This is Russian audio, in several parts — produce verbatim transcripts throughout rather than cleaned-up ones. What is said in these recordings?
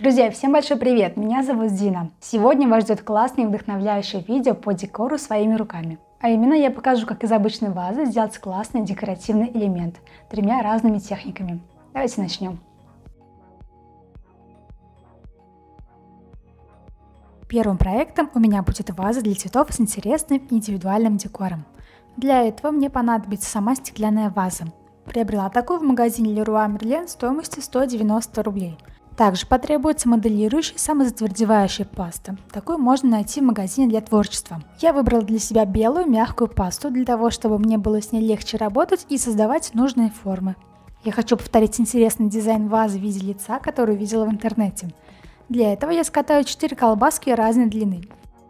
Друзья, всем большой привет! Меня зовут Зина. Сегодня вас ждет классное и вдохновляющее видео по декору своими руками. А именно я покажу, как из обычной вазы сделать классный декоративный элемент тремя разными техниками. Давайте начнем. Первым проектом у меня будет ваза для цветов с интересным индивидуальным декором. Для этого мне понадобится сама стеклянная ваза. Приобрела такую в магазине Leroy Merlin стоимостью сто девяносто рублей. Также потребуется моделирующая самозатвердевающая паста. Такую можно найти в магазине для творчества. Я выбрала для себя белую мягкую пасту, для того, чтобы мне было с ней легче работать и создавать нужные формы. Я хочу повторить интересный дизайн вазы в виде лица, который видела в интернете. Для этого я скатаю четыре колбаски разной длины.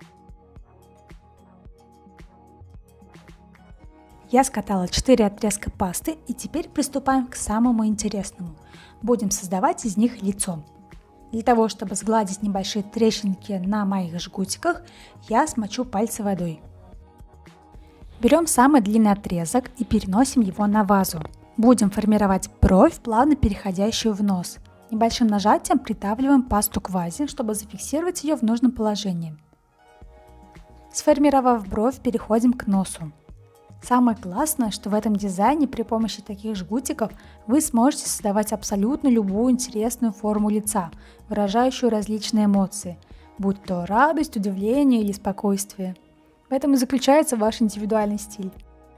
Я скатала четыре отрезка пасты, и теперь приступаем к самому интересному. Будем создавать из них лицо. Для того, чтобы сгладить небольшие трещинки на моих жгутиках, я смочу пальцы водой. Берем самый длинный отрезок и переносим его на вазу. Будем формировать бровь, плавно переходящую в нос. Небольшим нажатием придавливаем пасту к вазе, чтобы зафиксировать ее в нужном положении. Сформировав бровь, переходим к носу. Самое классное, что в этом дизайне при помощи таких жгутиков вы сможете создавать абсолютно любую интересную форму лица, выражающую различные эмоции, будь то радость, удивление или спокойствие. В этом и заключается ваш индивидуальный стиль.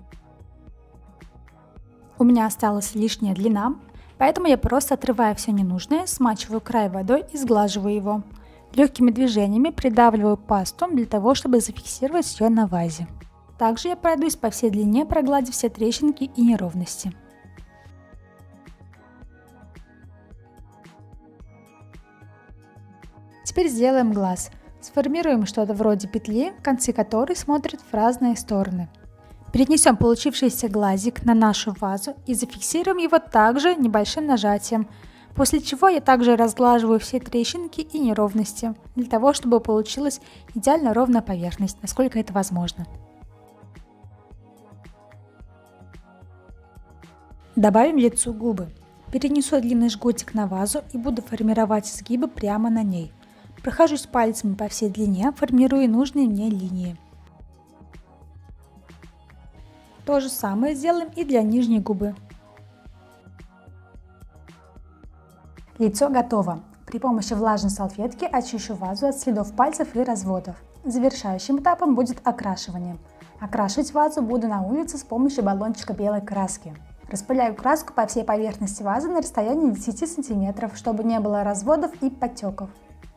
У меня осталась лишняя длина, поэтому я просто отрываю все ненужное, смачиваю край водой и сглаживаю его. Легкими движениями придавливаю пасту для того, чтобы зафиксировать ее на вазе. Также я пройдусь по всей длине, прогладив все трещинки и неровности. Теперь сделаем глаз. Сформируем что-то вроде петли, концы которой смотрят в разные стороны. Перенесем получившийся глазик на нашу вазу и зафиксируем его также небольшим нажатием, после чего я также разглаживаю все трещинки и неровности, для того, чтобы получилась идеально ровная поверхность, насколько это возможно. Добавим лицу губы. Перенесу длинный жгутик на вазу и буду формировать изгибы прямо на ней. Прохожусь пальцами по всей длине, формируя нужные мне линии. То же самое сделаем и для нижней губы. Лицо готово. При помощи влажной салфетки очищу вазу от следов пальцев и разводов. Завершающим этапом будет окрашивание. Окрашивать вазу буду на улице с помощью баллончика белой краски. Распыляю краску по всей поверхности вазы на расстоянии десяти сантиметров, чтобы не было разводов и подтеков.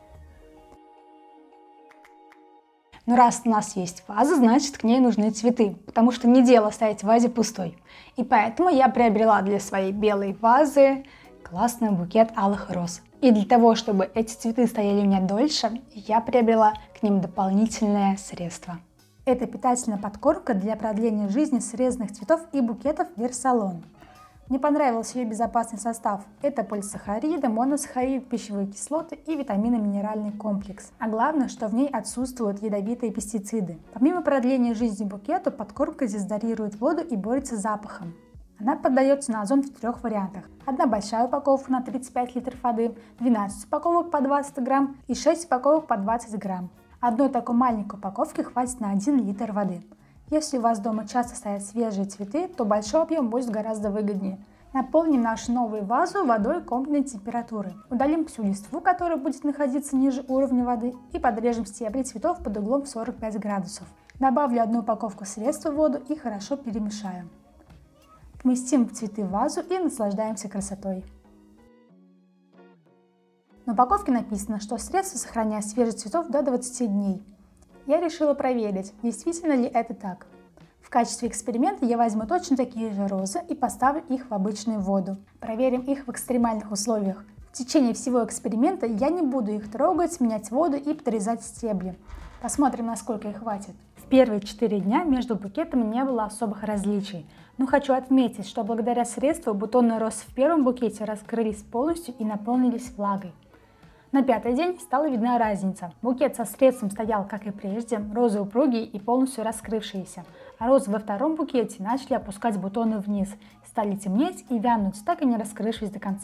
Но раз у нас есть ваза, значит к ней нужны цветы, потому что не дело оставить в вазе пустой. И поэтому я приобрела для своей белой вазы классный букет алых роз. И для того, чтобы эти цветы стояли у меня дольше, я приобрела к ним дополнительное средство. Это питательная подкормка для продления жизни срезанных цветов и букетов Версалон. Мне понравился ее безопасный состав. Это полисахариды, моносахариды, пищевые кислоты и витаминно-минеральный комплекс. А главное, что в ней отсутствуют ядовитые пестициды. Помимо продления жизни букету, подкормка дезодорирует воду и борется с запахом. Она поддается на озон в трех вариантах. Одна большая упаковка на тридцать пять литров воды, двенадцать упаковок по двадцать грамм и шесть упаковок по двадцать грамм. Одной такой маленькой упаковки хватит на один литр воды. Если у вас дома часто стоят свежие цветы, то большой объем будет гораздо выгоднее. Наполним нашу новую вазу водой комнатной температуры. Удалим всю листву, которая будет находиться ниже уровня воды, и подрежем стебли цветов под углом сорок пять градусов. Добавлю одну упаковку средства в воду и хорошо перемешаю. Поместим цветы в вазу и наслаждаемся красотой. На упаковке написано, что средство сохраняет свежесть цветов до двадцати дней. Я решила проверить, действительно ли это так. В качестве эксперимента я возьму точно такие же розы и поставлю их в обычную воду. Проверим их в экстремальных условиях. В течение всего эксперимента я не буду их трогать, менять воду и подрезать стебли. Посмотрим, насколько их хватит. В первые четыре дня между букетами не было особых различий. Но хочу отметить, что благодаря средству бутоны роз в первом букете раскрылись полностью и наполнились влагой. На пятый день стала видна разница. Букет со средством стоял, как и прежде, розы упругие и полностью раскрывшиеся, а розы во втором букете начали опускать бутоны вниз, стали темнеть и вянуть, так и не раскрывшись до конца.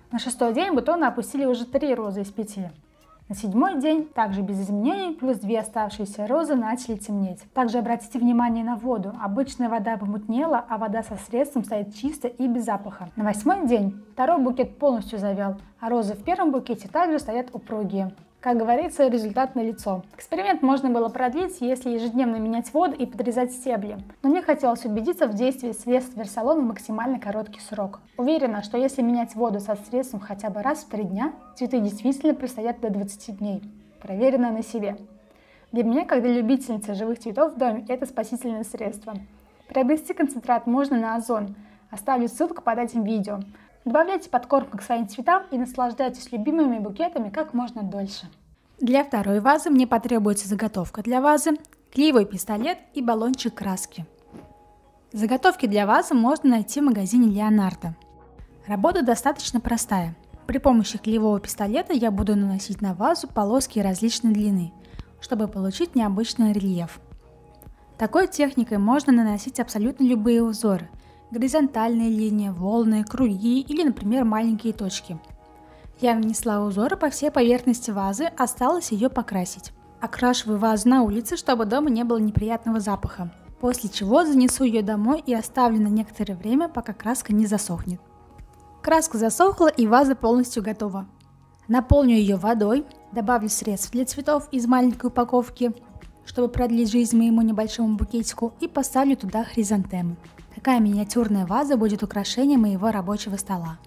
На шестой день бутоны опустили уже три розы из пяти. На седьмой день, также без изменений, плюс две оставшиеся розы начали темнеть. Также обратите внимание на воду. Обычная вода помутнела, а вода со средством стоит чисто и без запаха. На восьмой день второй букет полностью завял, а розы в первом букете также стоят упругие. Как говорится, результат налицо. Эксперимент можно было продлить, если ежедневно менять воду и подрезать стебли. Но мне хотелось убедиться в действии средств Версалон в максимально короткий срок. Уверена, что если менять воду со средством хотя бы раз в три дня, цветы действительно простоят до двадцати дней. Проверено на себе. Для меня, как для любительницы живых цветов в доме, это спасительное средство. Приобрести концентрат можно на Озон. Оставлю ссылку под этим видео. Добавляйте подкормку к своим цветам и наслаждайтесь любимыми букетами как можно дольше. Для второй вазы мне потребуется заготовка для вазы, клеевой пистолет и баллончик краски. Заготовки для вазы можно найти в магазине Леонардо. Работа достаточно простая. При помощи клеевого пистолета я буду наносить на вазу полоски различной длины, чтобы получить необычный рельеф. Такой техникой можно наносить абсолютно любые узоры. Горизонтальные линии, волны, круги или, например, маленькие точки. Я нанесла узоры по всей поверхности вазы, осталось ее покрасить. Окрашиваю вазу на улице, чтобы дома не было неприятного запаха. После чего занесу ее домой и оставлю на некоторое время, пока краска не засохнет. Краска засохла и ваза полностью готова. Наполню ее водой, добавлю средств для цветов из маленькой упаковки, чтобы продлить жизнь моему небольшому букетику, и поставлю туда хризантемы. Такая миниатюрная ваза будет украшением моего рабочего стола.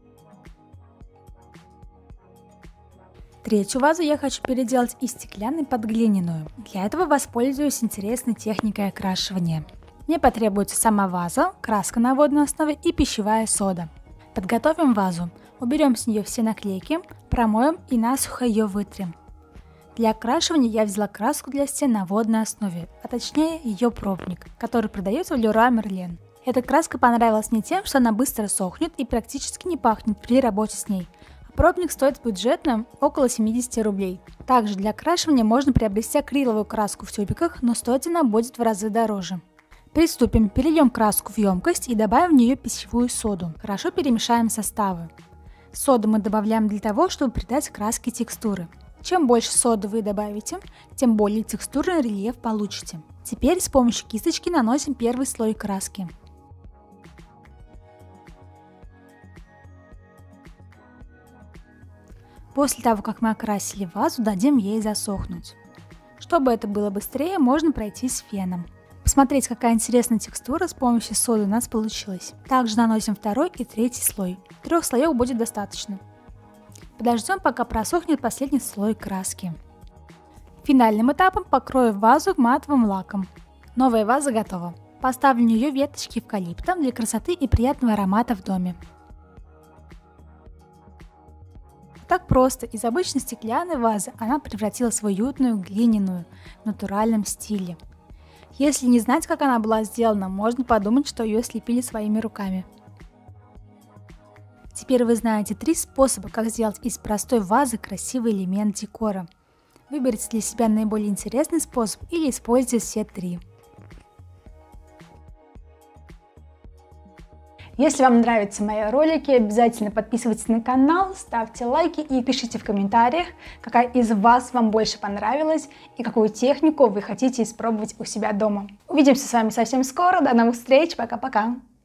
Третью вазу я хочу переделать из стеклянной под глиняную. Для этого воспользуюсь интересной техникой окрашивания. Мне потребуется сама ваза, краска на водной основе и пищевая сода. Подготовим вазу, уберем с нее все наклейки, промоем и насухо ее вытрем. Для окрашивания я взяла краску для стен на водной основе, а точнее ее пробник, который продается в Леруа Мерлен. Эта краска понравилась мне тем, что она быстро сохнет и практически не пахнет при работе с ней. А пробник стоит бюджетно около семидесяти рублей. Также для окрашивания можно приобрести акриловую краску в тюбиках, но стоить она будет в разы дороже. Приступим, перельем краску в емкость и добавим в нее пищевую соду. Хорошо перемешаем составы. Соду мы добавляем для того, чтобы придать краске текстуры. Чем больше соды вы добавите, тем более текстурный рельеф получите. Теперь с помощью кисточки наносим первый слой краски. После того, как мы окрасили вазу, дадим ей засохнуть. Чтобы это было быстрее, можно пройтись феном. Посмотреть, какая интересная текстура с помощью соды у нас получилась. Также наносим второй и третий слой. Трех слоев будет достаточно. Подождем, пока просохнет последний слой краски. Финальным этапом покрою вазу матовым лаком. Новая ваза готова. Поставлю в нее веточки эвкалипта для красоты и приятного аромата в доме. Так просто, из обычной стеклянной вазы она превратилась в уютную глиняную, в натуральном стиле. Если не знать, как она была сделана, можно подумать, что ее слепили своими руками. Теперь вы знаете три способа, как сделать из простой вазы красивый элемент декора. Выберите для себя наиболее интересный способ или используйте все три. Если вам нравятся мои ролики, обязательно подписывайтесь на канал, ставьте лайки и пишите в комментариях, какая из вас вам больше понравилась и какую технику вы хотите испробовать у себя дома. Увидимся с вами совсем скоро, до новых встреч, пока-пока!